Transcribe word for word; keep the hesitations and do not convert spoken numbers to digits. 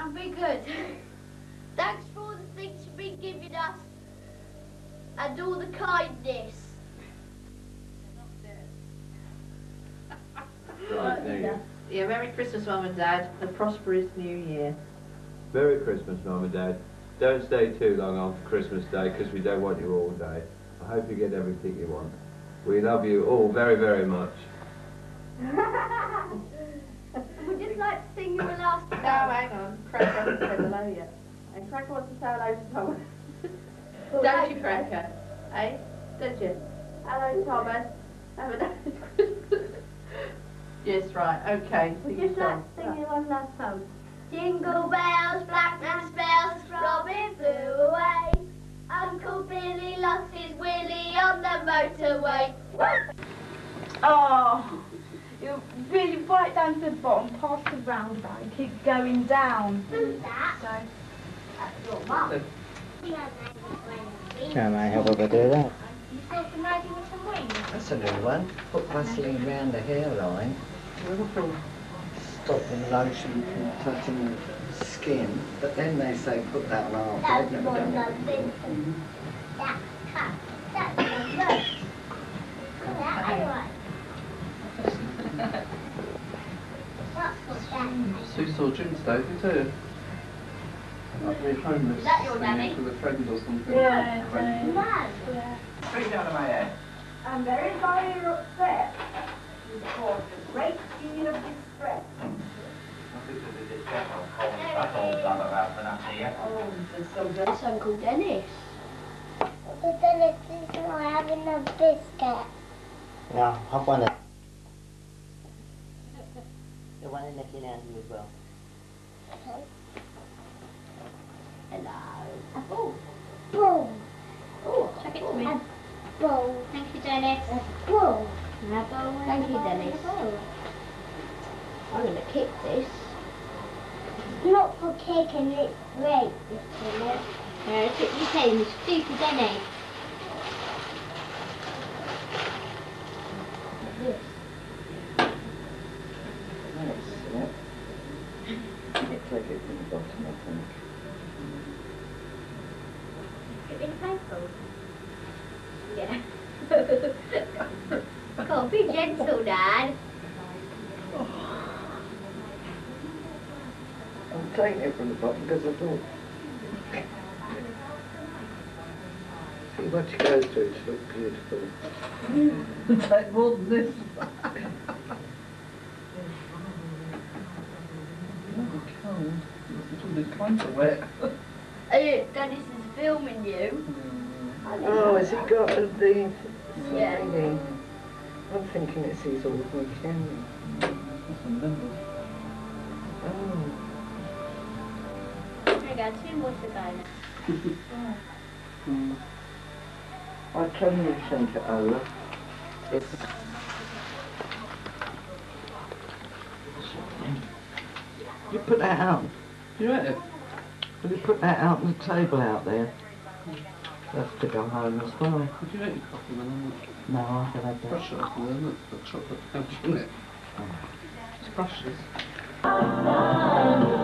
and be good. Thanks for all the things you've been giving us and all the kindness. Right, there you go. Yeah, Merry Christmas, Mum and Dad. A prosperous New Year. Merry Christmas, Mum and Dad. Don't stay too long after Christmas Day because we don't want you all day. I hope you get everything you want. We love you all very, very much. We'd just like to sing you a last No, song. hang on. Cracker hasn't said hello yet. And Cracker wants to say hello to Thomas. Don't you, Cracker? Eh? Don't you? Hello, Thomas. Have a nice Christmas. Yes, right. Okay. We'd Sing just your like song. to sing you one last song. Jingle bells, blackberry bells, Robin flew away. Uncle Billy lost his willy on the motorway. Oh, you're really right down to the bottom, past the roundabout, and keep going down. Who's that? So, That's your mum. Can I help her do that? you saw some lady with some wings? That's a new one. Put Vaseline round the hairline. Stop the lotion from touching the skin. But then they say put that on after. I've never done it. That cut. That's the first. That anyway. What's for that? Sue saw Jim today, did you? Like we're homeless. Is that your thing nanny? With a friend or something. Yeah, Friend. No. Yeah. Straight down to my head. I'm very sorry you're upset. You've caused a great deal of distress. I think there's a distress on cold. That's all done about for that here. Oh, there's some It's Uncle Dennis. Uncle Dennis is not having a biscuit. No, have one of the one in Nicky Nancy as well. Hello. Oh. Boom. Oh, check it to me. A bowl. Thank you, Dennis. A bowl. Thank you, Dennis. I'm going to kick this. Not for cake and it's great, isn't it? Yeah, kick your tail, you stupid Dennis. This. That's it. You take it from the bottom, I think. Get in painful. Yeah. Come on, be gentle, Dad. I'm taking it from the bottom because I thought. See what she goes through to look beautiful. Take more than this. Oh, cold. It's all this kind of wet. Hey, Dennis is filming you. Oh, has he got the the Yeah. thingy? I'm thinking it's his ordinary camera. That's a number. Oh. There we go, two more to go now. Mm. I can you think it over. It's you put that out. You ate it? Will you put that out on the table out there? That's to go home as well. Did you eat your coffee then? No, I can have that. Brush it off with it. The chocolate pouch, isn't it? It's brushes.